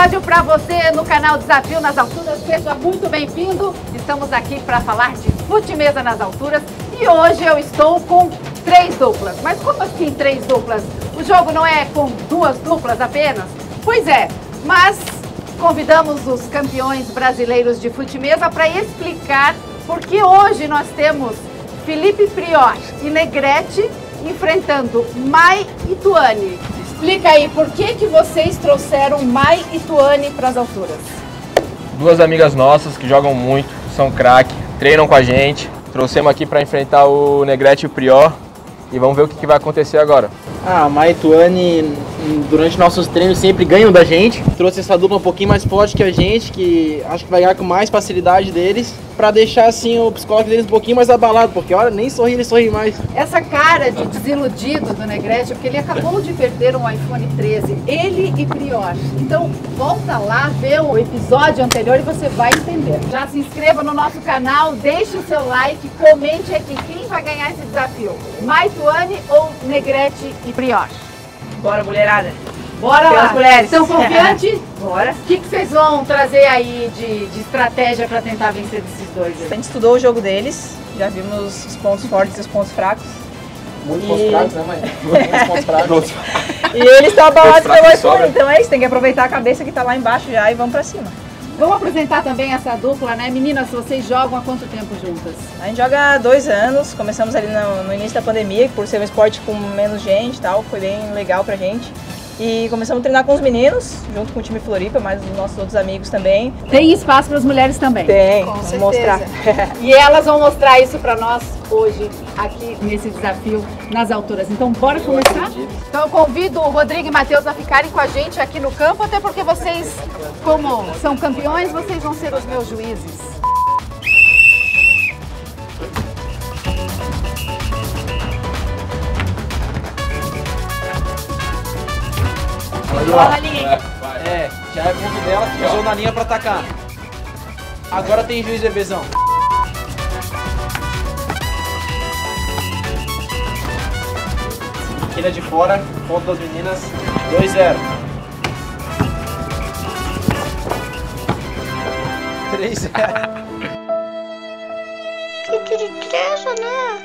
episódio para você no canal Desafio nas Alturas. Seja muito bem-vindo. Estamos aqui para falar de fute-mesa nas alturas e hoje eu estou com 3 duplas. Mas como assim 3 duplas? O jogo não é com 2 duplas apenas? Pois é, mas convidamos os campeões brasileiros de fute-mesa para explicar porque hoje nós temos Felipe Prior e Negrete enfrentando Mai e Tuane. Explica aí, por que vocês trouxeram Mai e Tuane para as alturas? 2 amigas nossas que jogam muito, são craque, treinam com a gente. Trouxemos aqui para enfrentar o Negrete e o Prior e vamos ver o que vai acontecer agora. A Mai e Tuane, durante nossos treinos, sempre ganham da gente. Trouxe essa dupla um pouquinho mais forte que a gente, que acho que vai ganhar com mais facilidade deles, pra deixar assim o psicológico deles um pouquinho mais abalado, porque olha, nem sorri, ele sorri mais. Essa cara de desiludido do Negrete, porque ele acabou de perder um iPhone 13, ele e Prior. Então volta lá, vê o episódio anterior e você vai entender. Já se inscreva no nosso canal, deixe o seu like, comente aqui quem vai ganhar esse desafio. Mai, Tuane ou Negrete e Prior? Bora, mulherada. Bora Pelas lá. mulheres. Estão confiantes? Bora. O que vocês vão trazer aí de estratégia para tentar vencer esses dois? A gente estudou o jogo deles, já vimos os pontos fortes e os pontos fracos. Muitos pontos fracos, né, mãe? Muitos pontos fracos. E eles estão abalados pelo iPhone, sobra. então é isso, tem que aproveitar a cabeça que tá lá embaixo já e vamos pra cima. Vamos apresentar também essa dupla, né? Meninas, vocês jogam há quanto tempo juntas? A gente joga há 2 anos, começamos ali no início da pandemia, por ser um esporte com menos gente e tal, foi bem legal pra gente. E começamos a treinar com os meninos, junto com o time Floripa, mas os nossos outros amigos também. Tem espaço para as mulheres também? Tem, Com vamos certeza. mostrar. E elas vão mostrar isso para nós hoje, aqui nesse desafio nas alturas. Então, bora começar? Então, eu convido o Rodrigo e Matheus a ficarem com a gente aqui no campo, até porque vocês, como são campeões, vocês vão ser os meus juízes. Bola ali. Já é ponto dela que usou na linha pra atacar. Agora tem juiz, bebezão. Quina de fora, ponto das meninas, 2-0. 3-0. Que tristeza, né?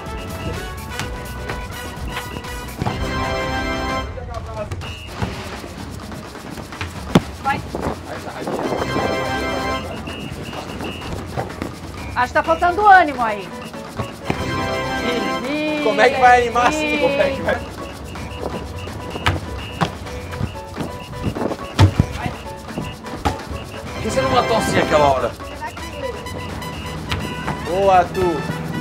Acho que tá faltando ânimo aí. Como é que vai animar assim? Como é que vai? Por que você não matou assim aquela hora? Boa, Tu.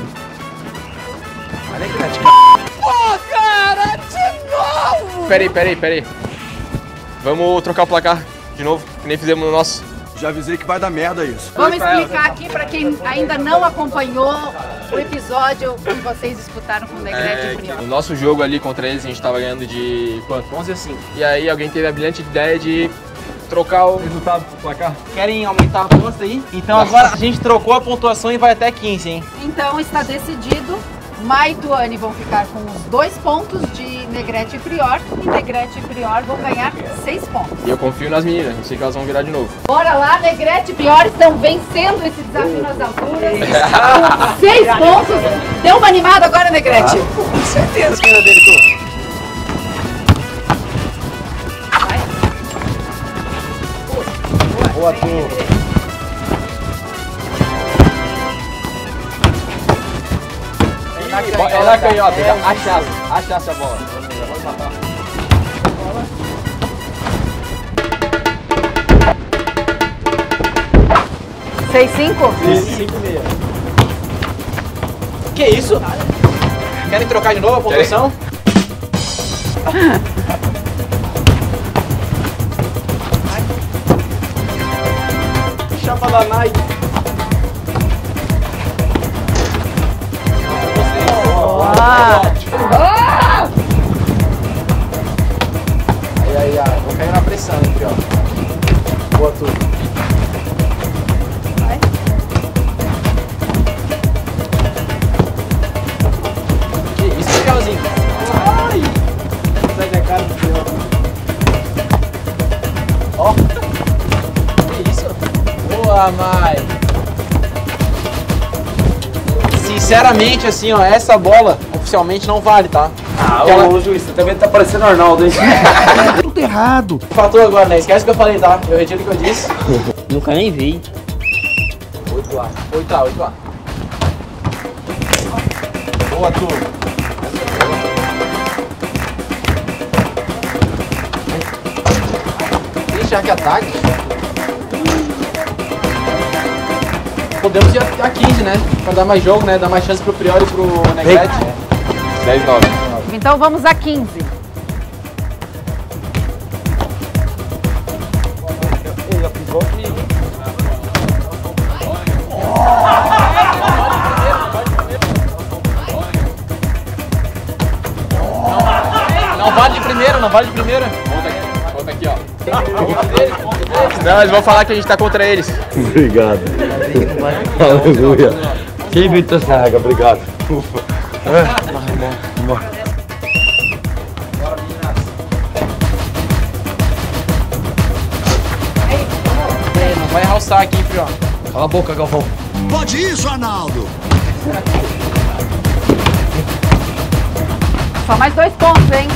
Olha que Negrete. Pô, cara, de novo! Peraí. Vamos trocar o placar de novo, que nem fizemos no nosso. Já avisei que vai dar merda isso. Vamos explicar aqui para quem ainda não acompanhou o episódio que vocês disputaram com o Negrete e Prior. No nosso jogo ali contra eles, a gente tava ganhando de quanto? 11-5. E aí alguém teve a brilhante ideia de trocar o resultado do placar. Querem aumentar a ponta aí? Então agora a gente trocou a pontuação e vai até 15, hein? Então está decidido, Mai e Tuane vão ficar com os 2 pontos de Negrete e Prior, e Negrete e Prior vão ganhar 6 pontos. E eu confio nas meninas, não sei que elas vão virar de novo. Bora lá, Negrete e Prior estão vencendo esse desafio nas alturas. Com 6 pontos. Deu uma animada agora, Negrete? Com certeza. Esquerda dele, Tu. Boa, Tu. É na canhota, achasse a bola. Pode matar. Seis, 5? 5-6. Que isso? Querem trocar de novo a pontuação? Chapa da Nike. Aí, vou cair na pressão, hein, Prior. Boa, Tu. Que isso, Miguelzinho? Ai! Sai da cara do Prior. Ó. Boa, Mai. Sinceramente, assim, ó, essa bola oficialmente não vale, tá? Ô juiz, você também tá parecendo Arnaldo, hein? Tudo errado. Fatou agora, né? Esquece o que eu falei, tá? Eu retiro o que eu disse. Nunca nem vi. 8A. 8A, 8A. Boa, tu. Já que ataque. Podemos ir a 15, né? Pra dar mais jogo, né? Dar mais chance pro Prior e pro Negrete. 10-9. Então vamos a 15. Não vale de primeira, não vale de primeira. Conta aqui, ó. Não, eles vão falar que a gente tá contra eles. Obrigado. Aleluia. Quem viu essa regra? Obrigado. Ufa. Não vai errar o saque, hein, Prior. Cala a boca, Galvão. Pode isso, Arnaldo. Só mais 2 pontos, hein?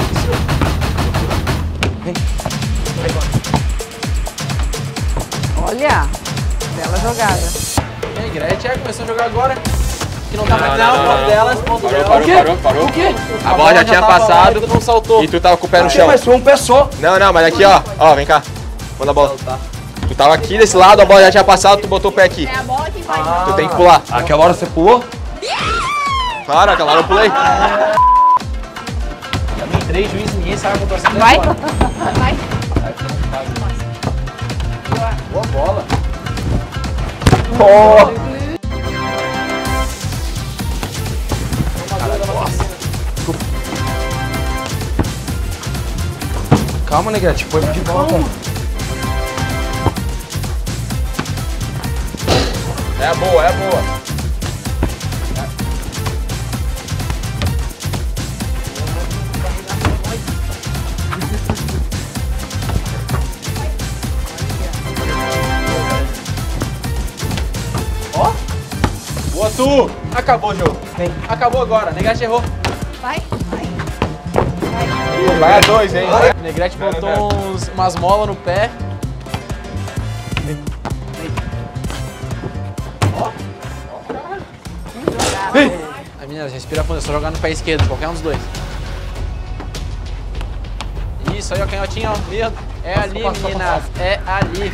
Olha, bela jogada. Negrete começou a jogar agora. Que não tá mais não, ponto delas, ponto delas. Parou. O quê? A bola já tinha passado Lá, e tu não saltou. e tu tava com o pé no chão. Mas foi um pé só. Não, mas aqui, ó. Ó, vem cá. Manda a bola. Tu tava aqui desse lado, a bola já tinha passado, tu botou o pé aqui. É a bola que vai. Tu tem que pular. Aquela hora você pulou? Claro, aquela hora eu pulei. Também 3 juízes, ninguém sabe a pontuação. Vai? Vai. Boa bola. Calma, Negrete, foi de volta. É boa. Boa, tu! Acabou o jogo. Acabou agora. Negrete errou. Vai. Vai a 2, hein? Negrete botou umas molas no pé. Ai, meninas, respira fundo, é só jogar no pé esquerdo, qualquer um dos dois. Isso aí, ó, canhotinho, ó. É ali, meninas. É ali.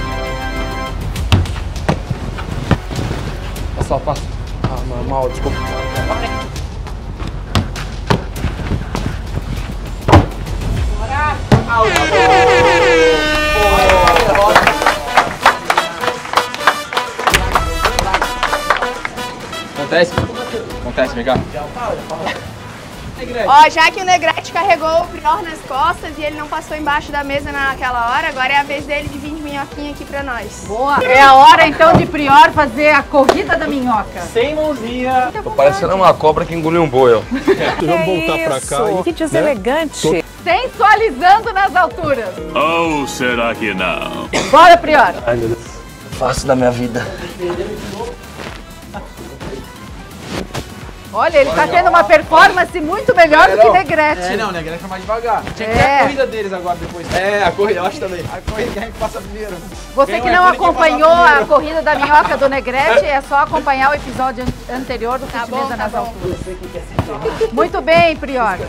Passa. Ah, normal, desculpa. Acontece, vem cá. Ó, já que o Negrete carregou o Prior nas costas e ele não passou embaixo da mesa naquela hora, agora é a vez dele de vir de minhoquinha aqui pra nós. Boa. É a hora então de Prior fazer a corrida da minhoca. Sem mãozinha. Tô parecendo uma cobra que engoliu um boi, ó. Vamos voltar pra cá. Que deselegante. Sensualizando nas alturas. Ou será que não? Bora, Prior. Ai, meu Deus. Faço da minha vida. Olha, ele tá tendo uma performance muito melhor do que Negrete. É, não, Negrete é mais devagar. Tinha que É. ter a corrida deles agora depois. É, a corrida, eu acho também. A corrida quem passa primeiro. Você Quem que é não aquele que acompanhou passa a primeiro? corrida da minhoca do Negrete, é só acompanhar o episódio anterior do Tá Fute bom, Mesa tá nas bom. alturas. Muito bem, Prior.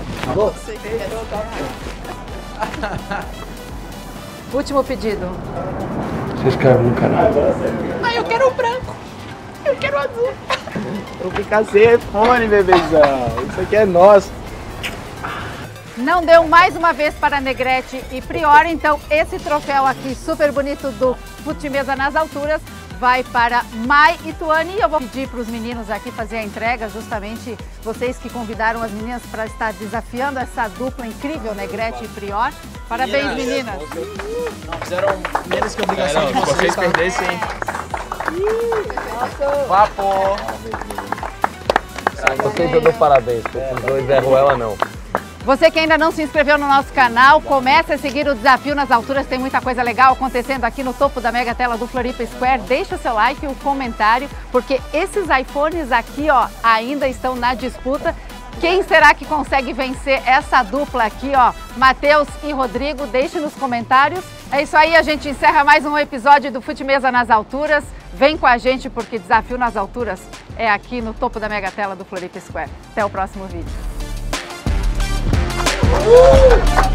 Último pedido. Se inscreve no canal. Ai, eu quero o branco. Eu quero o azul. Eu ficar sem fone, bebezão. Isso aqui é nosso. Não deu mais uma vez para Negrete e Prior, então esse troféu aqui super bonito do Fute Mesa nas alturas vai para Mai e Tuane. E eu vou pedir para os meninos aqui fazer a entrega, justamente vocês que convidaram as meninas para estar desafiando essa dupla incrível, Negrete e Prior. Parabéns, meninas. Não fizeram menos que obrigação de Se vocês. vocês Tá? perdessem, Papo. Vocês eu dou parabéns, porque os dois erram ela não. Você que ainda não se inscreveu no nosso canal, comece a seguir o Desafio nas Alturas, tem muita coisa legal acontecendo aqui no topo da mega tela do Floripa Square. Deixa o seu like e o comentário, porque esses iPhones aqui, ó, ainda estão na disputa. Quem será que consegue vencer essa dupla aqui, ó? Matheus e Rodrigo, deixe nos comentários. É isso aí, a gente encerra mais um episódio do Fute-Mesa nas Alturas. Vem com a gente, porque Desafio nas Alturas é aqui no topo da mega tela do Floripa Square. Até o próximo vídeo.